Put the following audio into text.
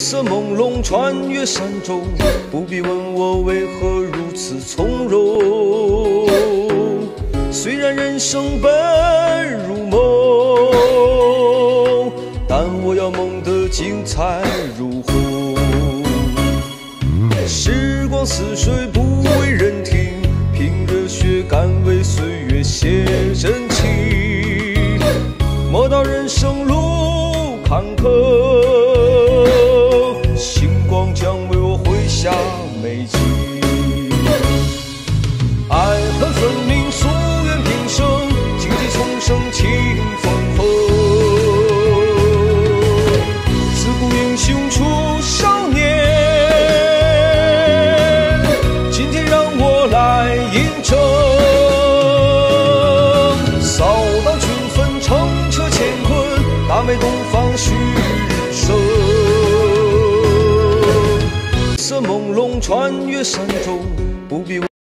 色朦胧穿越山中，不必问我为何如此从容。虽然人生本如梦，但我要梦得精彩如虹。时光似水，不为人听，凭热血敢为岁月写真情。莫道人生路坎坷，星光将为我绘下美景。爱恨分明，夙愿平生，荆棘丛生，清风后。自古英雄出少年，今天让我来印证。扫荡群坟，澄澈乾坤，大美东方旭日升。色朦胧穿越山中，不必